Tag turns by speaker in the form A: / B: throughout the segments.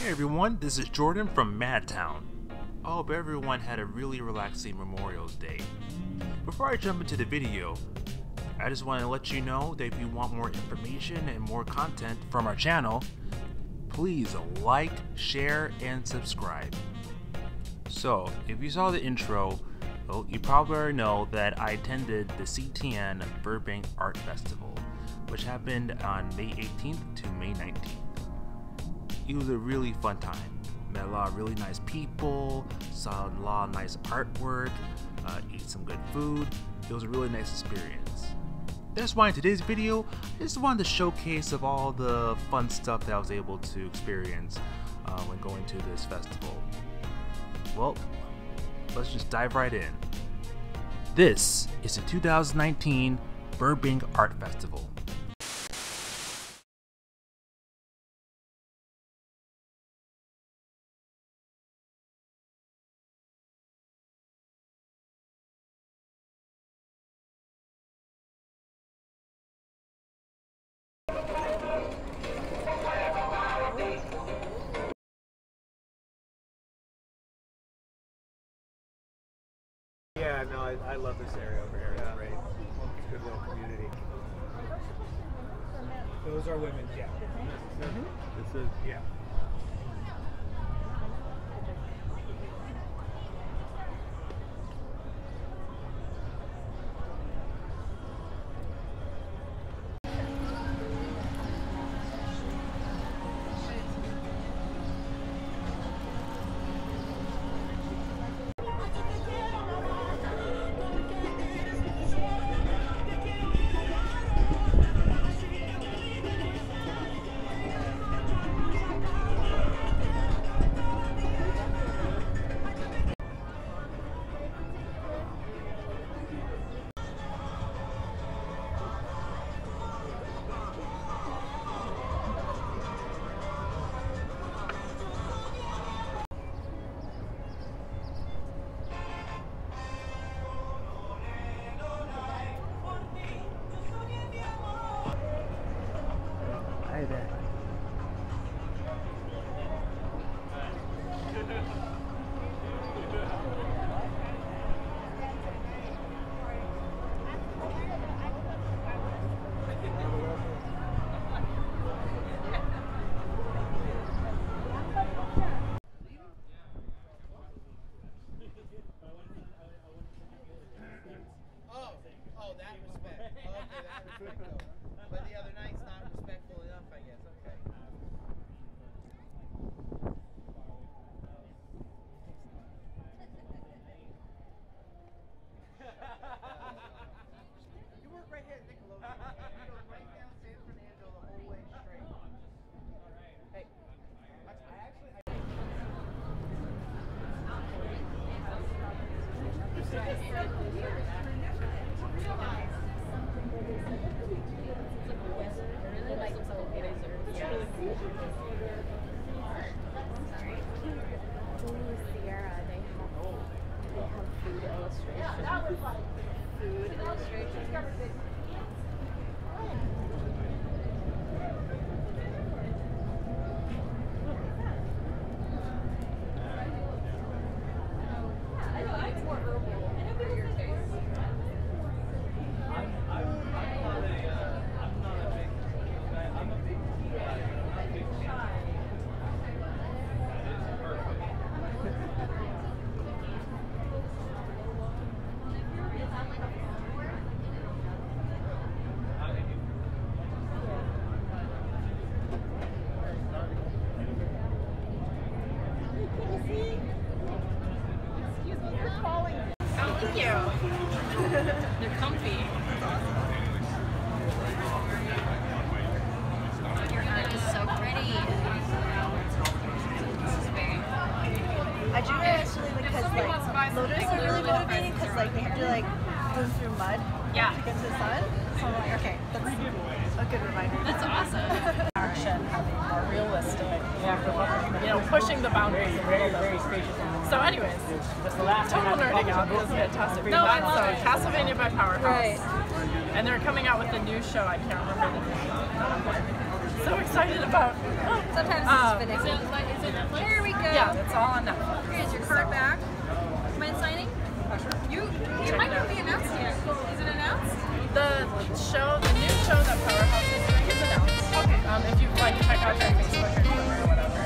A: Hey everyone, this is Jordan from Madtown. I hope everyone had a really relaxing Memorial Day. Before I jump into the video, I just want to let you know that if you want more information and more content from our channel, please like, share, and subscribe. So, if you saw the intro, well, you probably already know that I attended the CTN Burbank Art Festival, which happened on May 18th to May 19th. It was a really fun time. Met a lot of really nice people, saw a lot of nice artwork, ate some good food. It was a really nice experience. That's why in today's video, I just wanted to showcase of all the fun stuff that I was able to experience when going to this festival. Well, let's just dive right in. This is the 2019 Burbank Art Festival.
B: Yeah, no, I love this area over here. It's great. It's a good little community. Those are women, yeah. This is, yeah. Hi there.
C: Oh, that respect. Oh, okay, that respect though. But the other night's not respectful enough, I guess. Okay. You work right here at Nickelodeon. You go right down San Fernando the whole way straight. Hey,
D: Sierra, they have food illustrations. Food illustrations.
E: Thank you. They're comfy.
D: Your art is so pretty.
F: I do it actually because like lotus are really motivating because like they have to like go through mud to get to the sun. So I'm like, okay, that's a good reminder.
E: That's awesome. Action, having more realistic, pushing the boundaries of realism. So anyways, total nerding out is fantastic. No, that's Castlevania by Powerhouse.
F: Right.
E: And they're coming out with a new show. I can't remember the name of it. So excited about.
D: Sometimes it's finicky. There we go.
E: Yeah, it's all on Netflix.
D: Here's your card back. Mind signing? It might not be announced yet. Is it announced?
E: The new show that Powerhouse is doing is announced. Okay. If you like check out their Facebook or Twitter or whatever.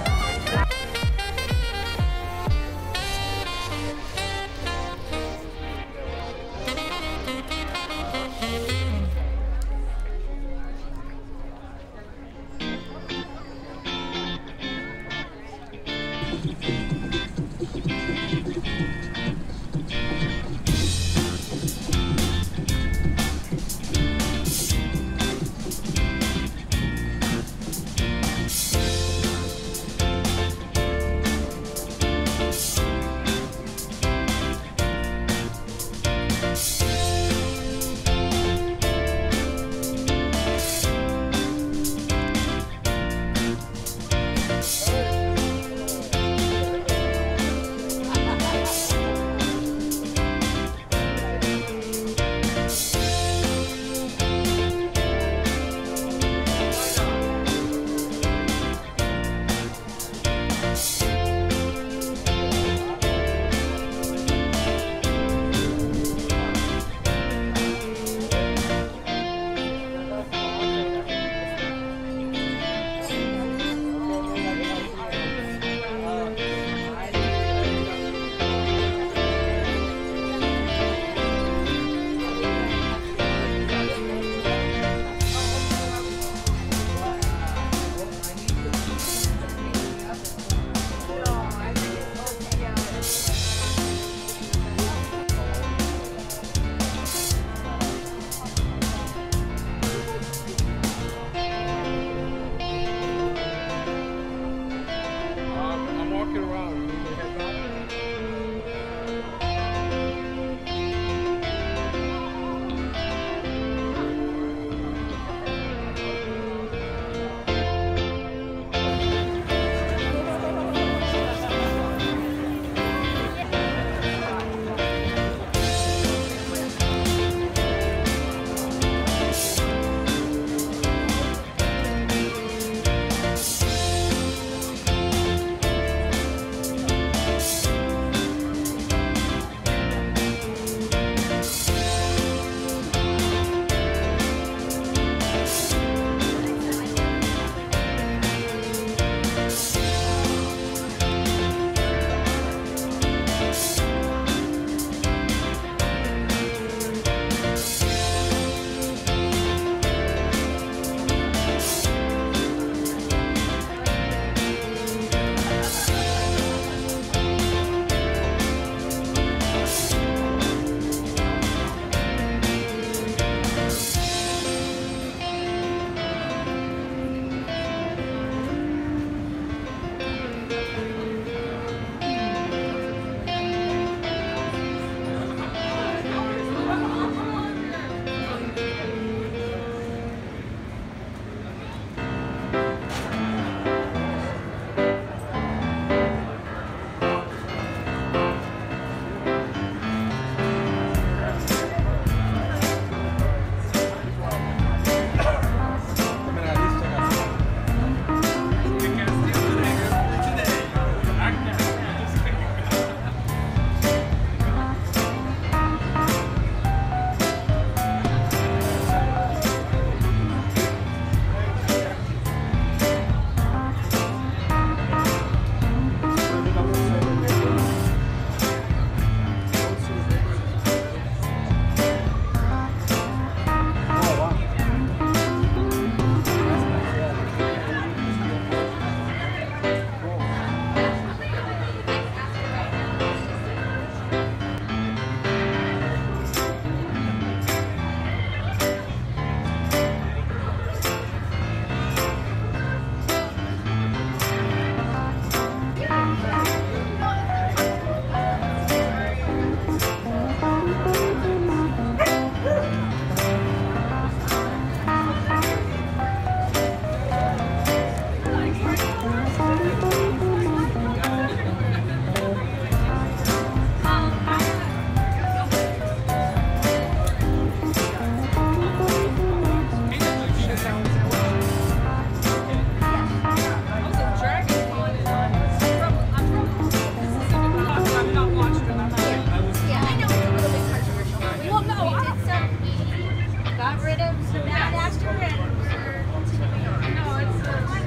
D: the Mad Actor and we're continuing on. No, it's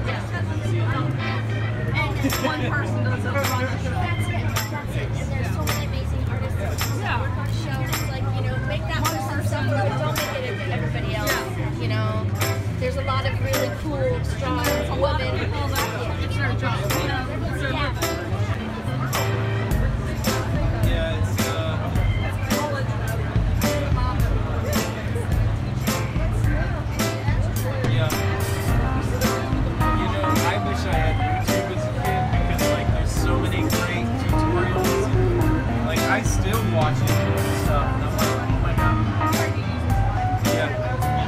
D: and one person does it run the show.
G: That's it. And there's so many amazing artists that work on the show. And it's like, you know, make that person suffer, but don't make it into everybody else. You know, there's a lot of really cool, strong women.
D: It's their job. You know, it's their
G: Yeah.
H: Yeah, it's yeah. You know, I wish I had YouTube as a kid because like there's so many great tutorials. And, like I still watch it and stuff, and I'm like, oh my god. Yeah.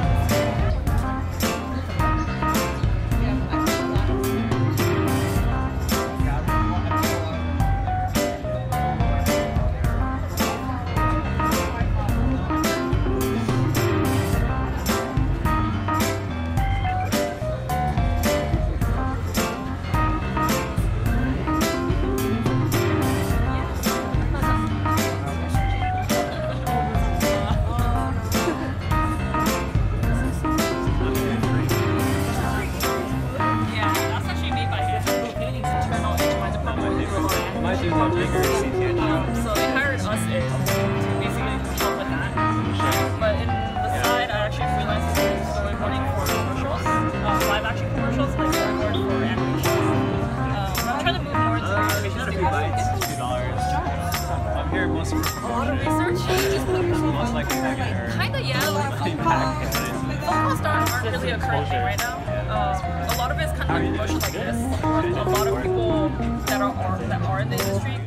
E: So they hired us in basically to help with that. But in the side, I actually freelanced storyboarding for commercials, live action commercials, like storyboard for animations. I'm trying to move more into the animation studio.
H: I'm here mostly for
E: A lot of research.
H: most likely back at her.
E: Kinda, yeah. Phone calls aren't really a current thing right now. A lot of it's kind of like promotion like this. A lot of people that are in the industry.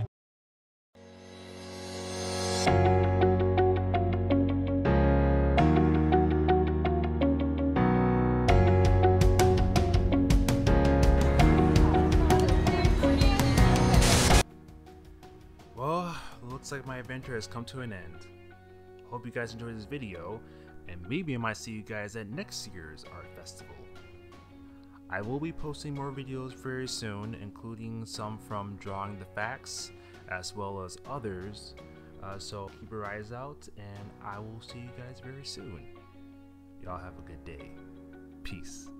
A: Well, looks like my adventure has come to an end. Hope you guys enjoyed this video, and maybe I might see you guys at next year's art festival. I will be posting more videos very soon, including some from Drawing the Facts, as well as others, so keep your eyes out, and I will see you guys very soon. Y'all have a good day. Peace.